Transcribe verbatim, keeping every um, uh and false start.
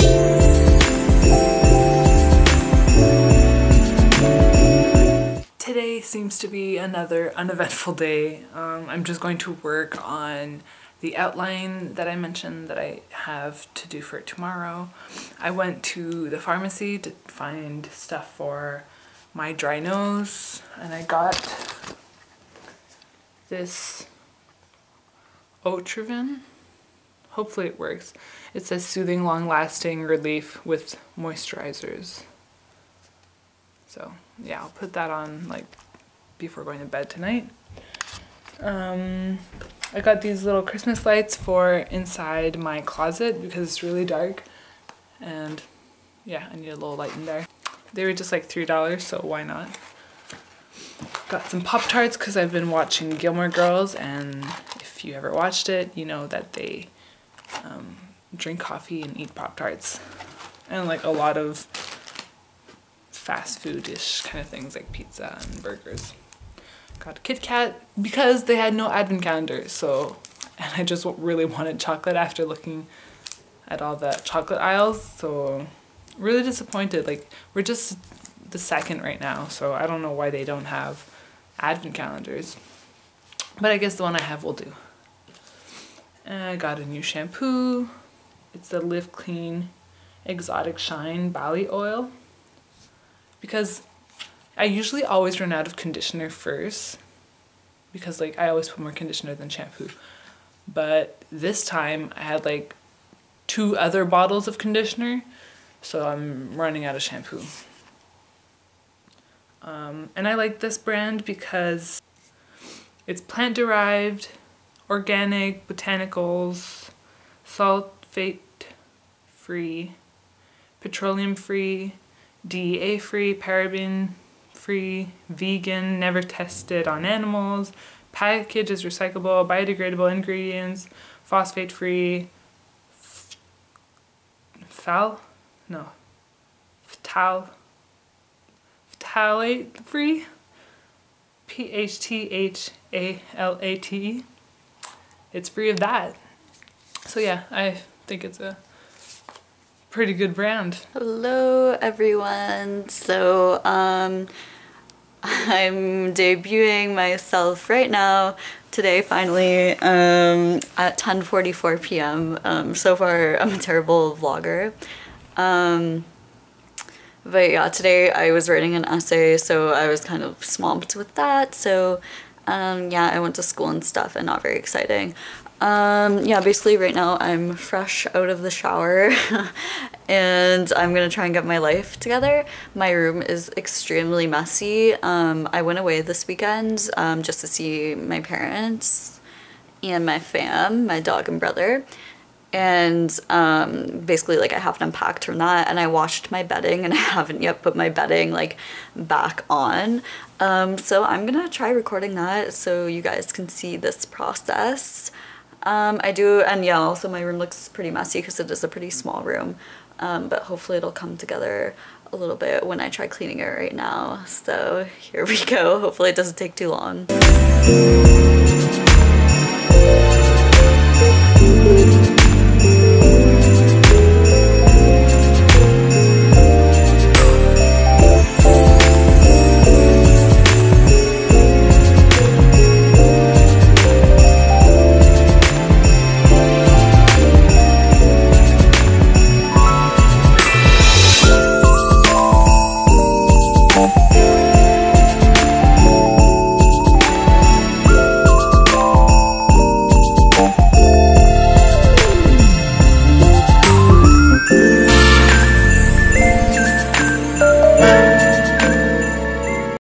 Today seems to be another uneventful day. Um, I'm just going to work on the outline that I mentioned that I have to do for tomorrow. I went to the pharmacy to find stuff for my dry nose, and I got this Otriven. Hopefully it works. It says soothing, long-lasting relief with moisturizers. So yeah, I'll put that on like before going to bed tonight. Um, I got these little Christmas lights for inside my closet because it's really dark, and yeah, I need a little light in there. They were just like three dollars, so why not? Got some Pop-Tarts because I've been watching Gilmore Girls, and if you ever watched it, you know that they um, drink coffee and eat Pop-Tarts, and like a lot of fast food-ish kind of things like pizza and burgers. Got a Kit Kat because they had no advent calendar, so, and I just really wanted chocolate after looking at all the chocolate aisles, so really disappointed. Like, we're just the second right now, so I don't know why they don't have advent calendars, but I guess the one I have will do. And I got a new shampoo. It's the Live Clean Exotic Shine Bali Oil, because I usually always run out of conditioner first, because like I always put more conditioner than shampoo, but this time I had like two other bottles of conditioner, so I'm running out of shampoo. Um, and I like this brand because it's plant-derived, organic, botanicals, sulfate-free, petroleum-free, D E A-free, paraben-free, vegan, never tested on animals, package is recyclable, biodegradable ingredients, phosphate-free, phthal, no, phthal, phthalate-free, P H T H A L A T E. It's free of that. So yeah, I think it's a pretty good brand. Hello everyone. So um I'm debuting myself right now today finally um at ten forty-four p m Um so far I'm a terrible vlogger. Um but yeah, today I was writing an essay, so I was kind of swamped with that. So um yeah, I went to school and stuff, and not very exciting. Um, yeah, basically right now I'm fresh out of the shower and I'm gonna try and get my life together. My room is extremely messy. Um, I went away this weekend um, just to see my parents and my fam, my dog and brother. And um, basically like I haven't unpacked from that, and I washed my bedding and I haven't yet put my bedding like back on. Um, so I'm gonna try recording that so you guys can see this process. Um, I do, and yeah, also my room looks pretty messy because it is a pretty small room, um, but hopefully it'll come together a little bit when I try cleaning it right now. So here we go. Hopefully it doesn't take too long.